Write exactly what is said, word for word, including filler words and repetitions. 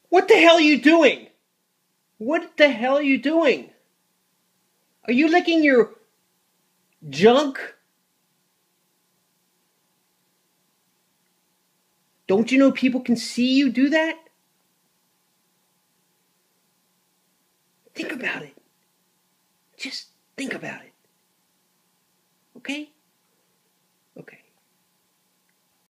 What the hell are you doing? What the hell are you doing? Are you licking your junk? Don't you know people can see you do that? Think about it. Just think about it. Okay?